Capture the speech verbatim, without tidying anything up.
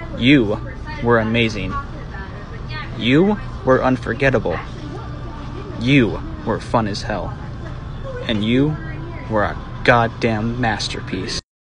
You were amazing. You were unforgettable. You were fun as hell. And you were a goddamn masterpiece.